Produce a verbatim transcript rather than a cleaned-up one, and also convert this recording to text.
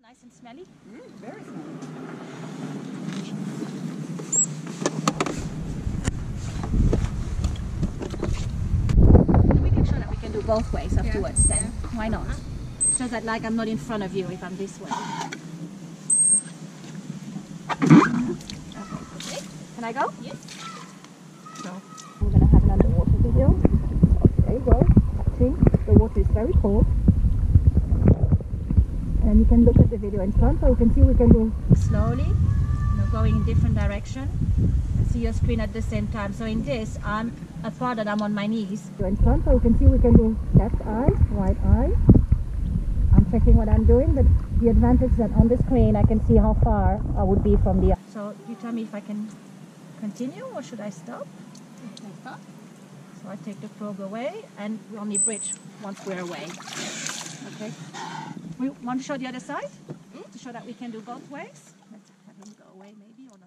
Nice and smelly? Mm, very smelly. We can show that we can do both ways afterwards yeah. then. Yeah. Why not? So that like I'm not in front of you if I'm this way. Okay. Can I go? Yes. So we're going to have an underwater video. Okay, well, touching. The water is very cold. And you can look at the video in front, so you can see we can do slowly, you know, going in different direction, and see your screen at the same time. So in this, I'm apart and I'm on my knees. So in front, so you can see we can do left eye, right eye. I'm checking what I'm doing, but the advantage is that on the screen I can see how far I would be from the. So you tell me if I can continue or should I stop? Okay, stop. So I take the probe away, and we only bridge once we're away. Okay. We want to show the other side? Mm? To show that we can do both ways? Let's have him go away maybe. Or